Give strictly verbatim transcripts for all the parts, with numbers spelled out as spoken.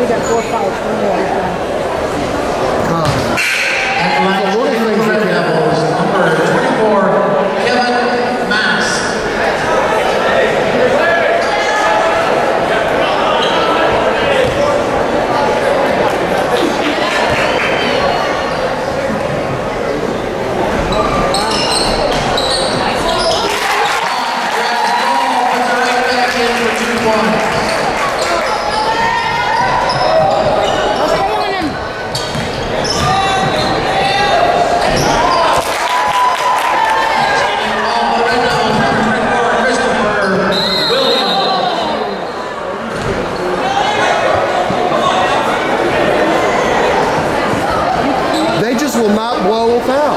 got four fouls, one more. God. And like one of the things Red Devils, number twenty-four, Kevin Mass. Will not blow a foul.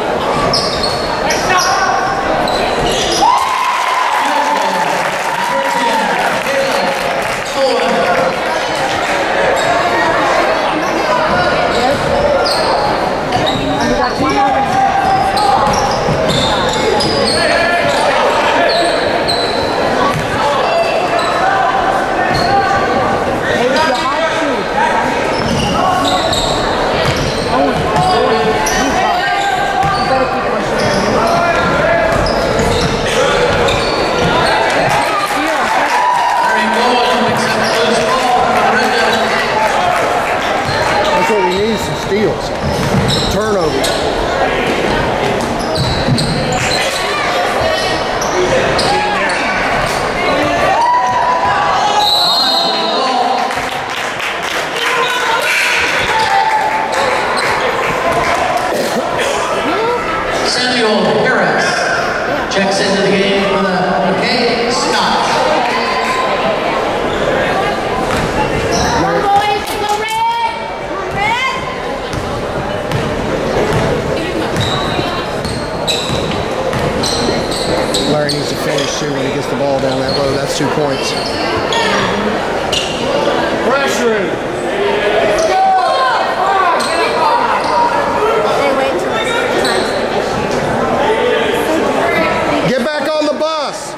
Steals, turnovers. Samuel Harris checks into the game for the McKay Scott. Larry needs to finish too when he gets the ball down that road. That's two points. Pressure. Get back on the bus.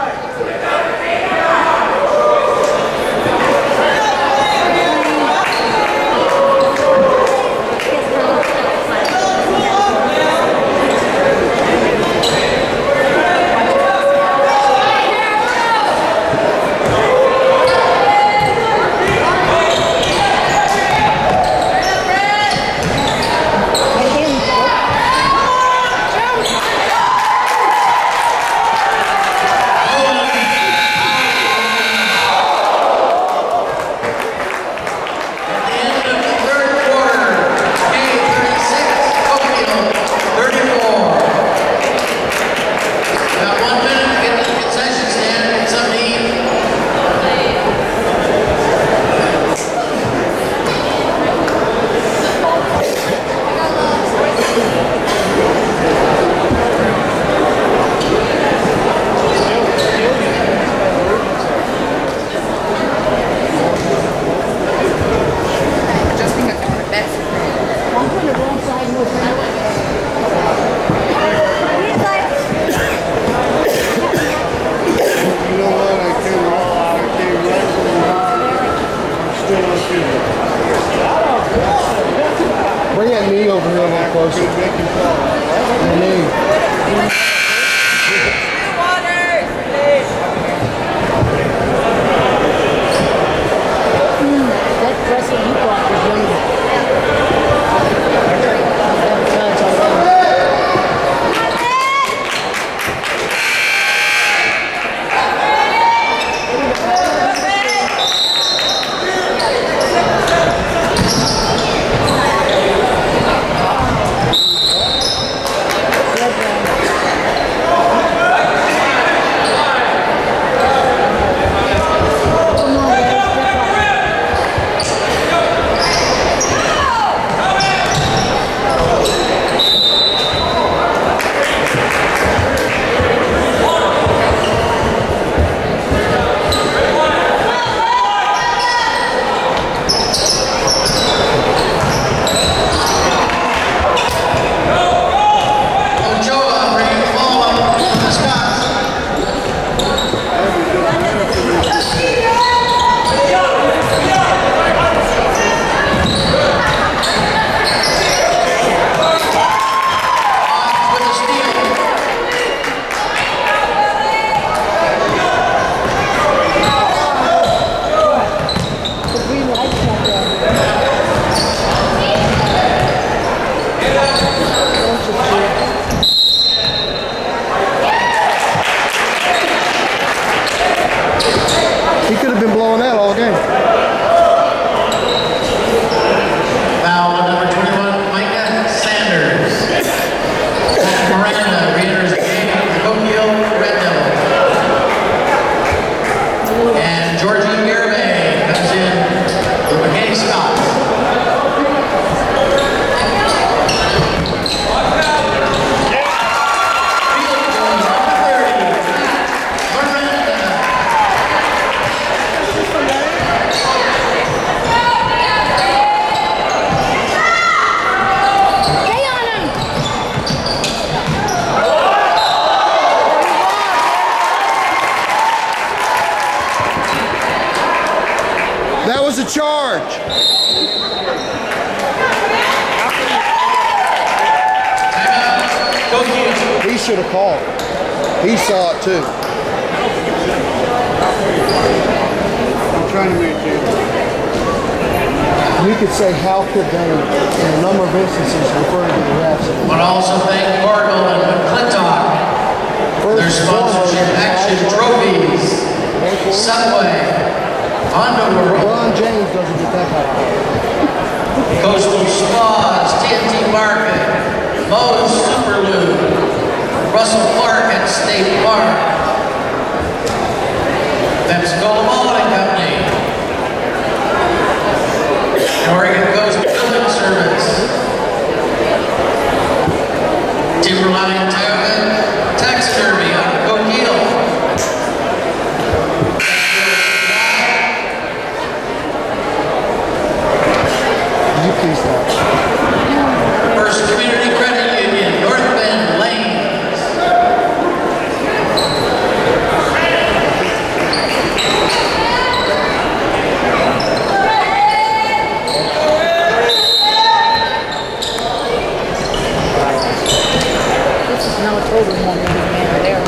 Bring that knee over here a little closer. That knee. That dress that you bought was younger. That was a charge. Coquille. He should have called. He saw it too. I'm trying to maintain it. You could say how could they, in a number of instances, referring to the refs. But also thank Bartle and McClintock for their sponsorship action trophies. Subway, Underworld, LeBron James doesn't get that high. Coastal Spas, T N T Market, Moe's Superlube, Russell Clark at State Park, Pepsi-Cola Malting Company, Oregon Coast Building Service, Timberline Toyota, Taxidermy out of Coquille, You please stop. First Community Credit Union, North Bend Lanes. This is no total moment man there.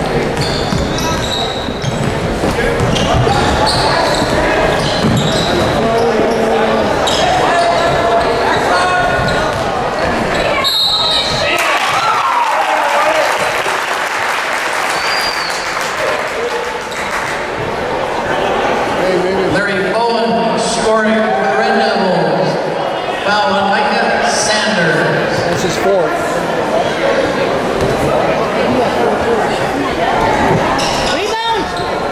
Larry Bowen scoring for the Red Devils. Foul on Micah Sanders. That's his fourth. Rebound!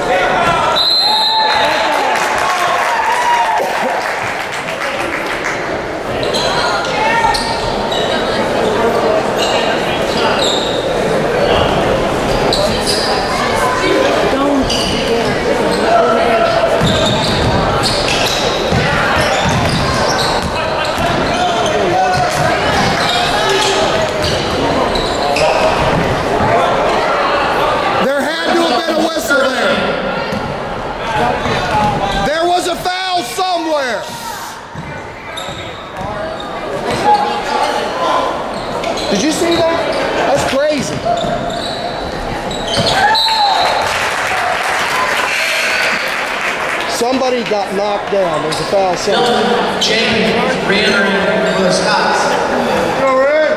Don't There had to have been a whistle there. There was a foul somewhere. Did you see that? That's crazy. Somebody got knocked down. There's a foul somewhere. Dylan James re-entering for the Scots. Go Red.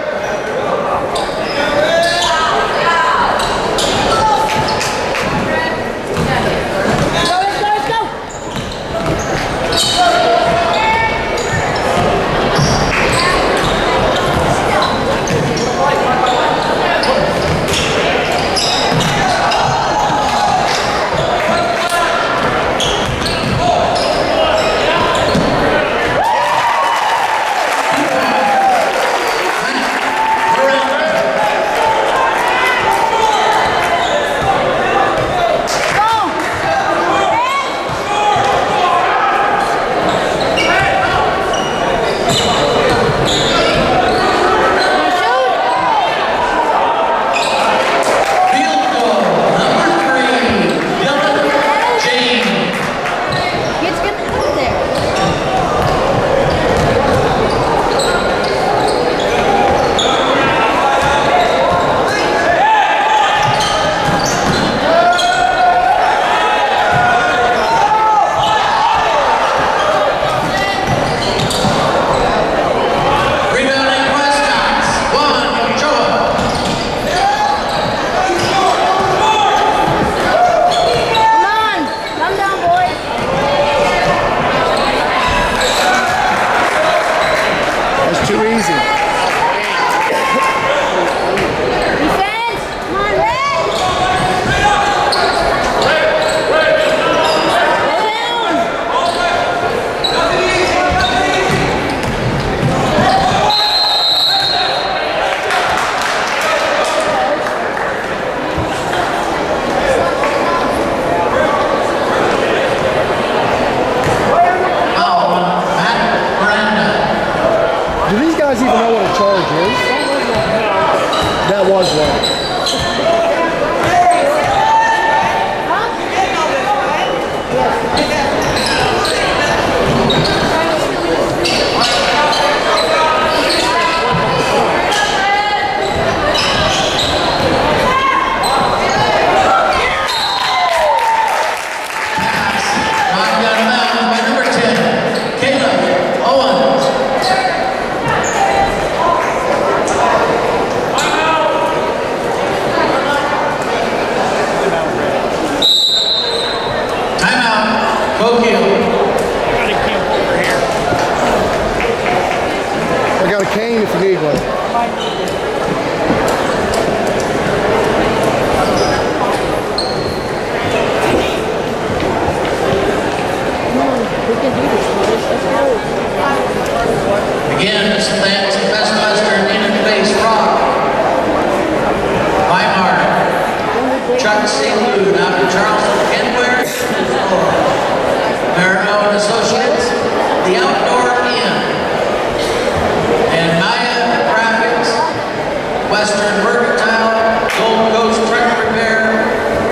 Go, let's go, let's go! Field goal, number three, Dylan James. Kids get out there. Rebounding Westcox, one, Ochoa. Come on! Come down, boys! That's too easy. Defense! Come on, Red! Go down! Foul on Matt Miranda. Do these guys even know what a charge is? That was one. Huh? Yes. Again, thanks to Best Western Indian Base Rock. Weimar, Chuck Seafood out of Charleston, Kenware, Marino and Associates, The Outdoor Inn, and Maya Graphics, Western Mercantile, Gold Coast Truck Repair.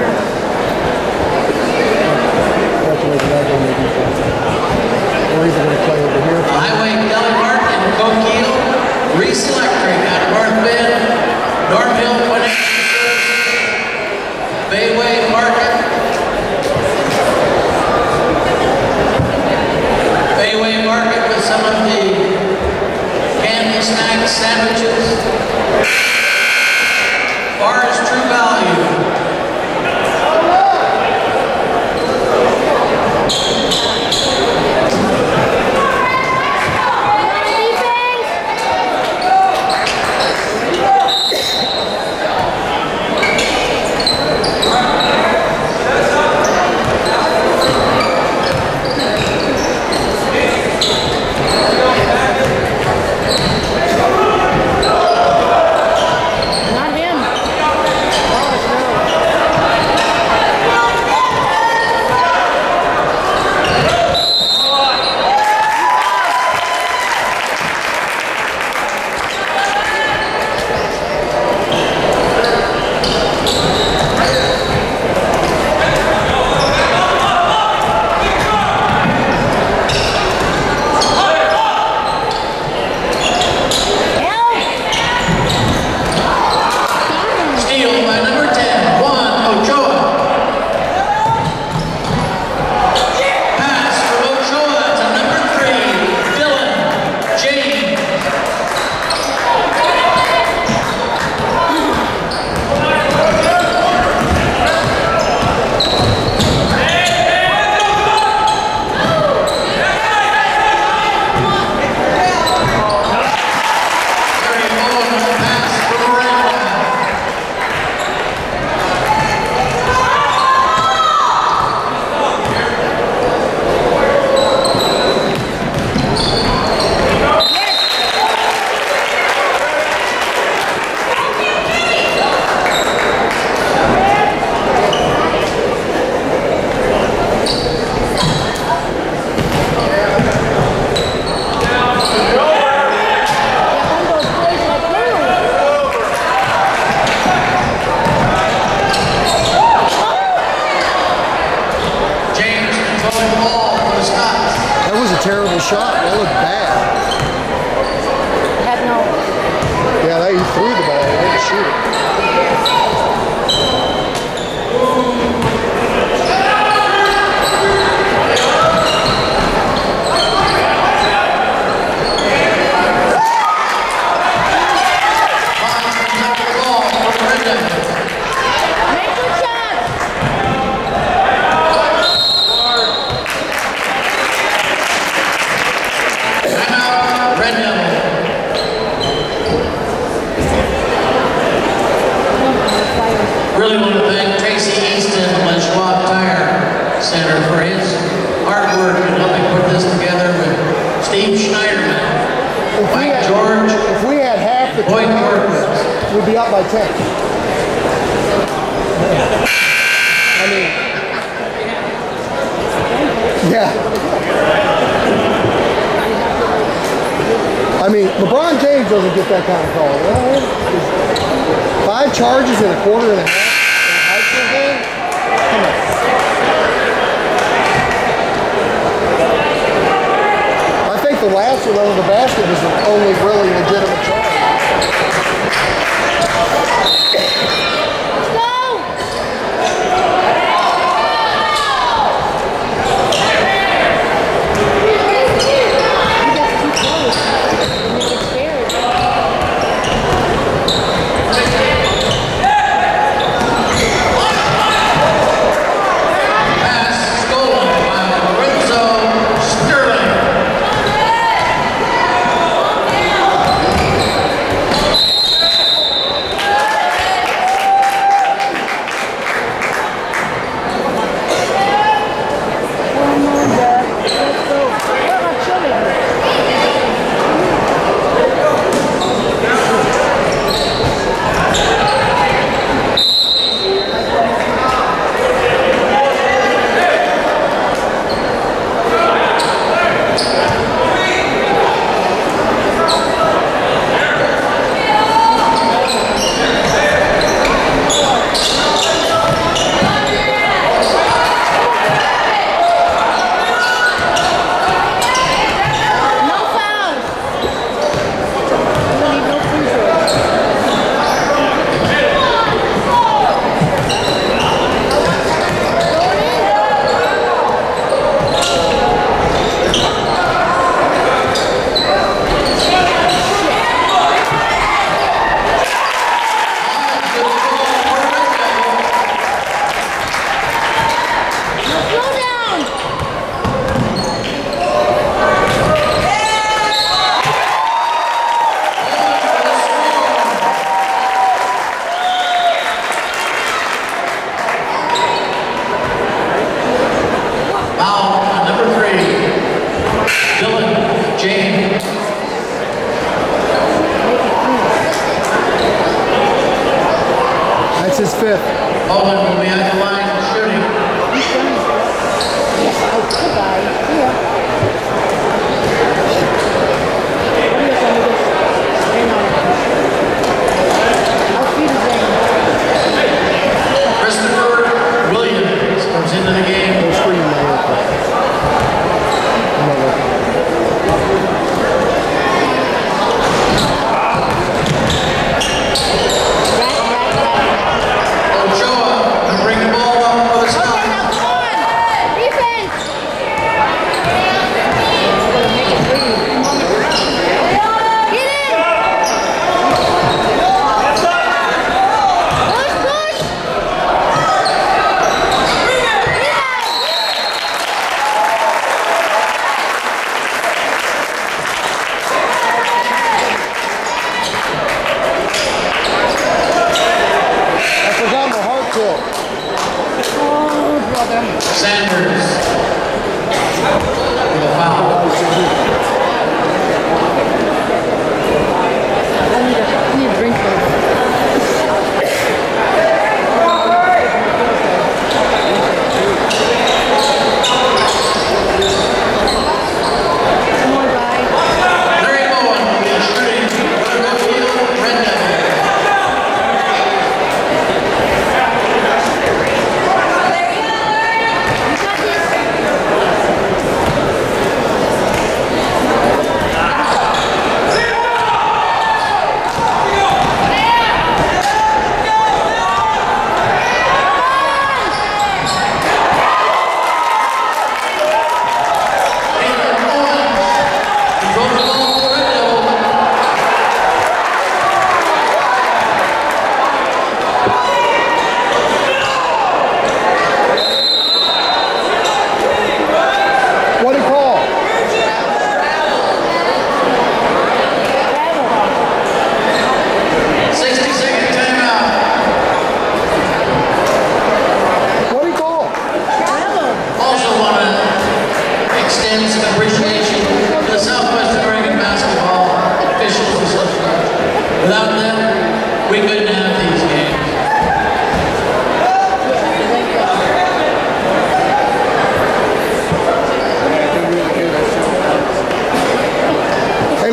Highway Deli Mart in Coquille, Reese Electric out of North Bend, North Hill Financial Services, Bayway Market, Bayway Market with some of the candy snacks, sandwiches, Bars True Value. Terrible shot. That looked bad. Had no. Yeah, they threw the ball. They didn't shoot it. Really want to thank Tracy Easton and Schwab Tire Center for his hard work in helping put this together with Steve Schneiderman, Mike had, George. If we had half the Boyd team, we'd be up by ten. I mean, yeah. I mean, LeBron James doesn't get that kind of call. You know what I mean? Five charges in a quarter and a half. I think the last one over the basket was the only really legitimate try. Let's go! You got too close. You make it fair. Pass stolen by Lorenzo Sterling.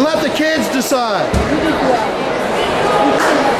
let the kids decide. You did well.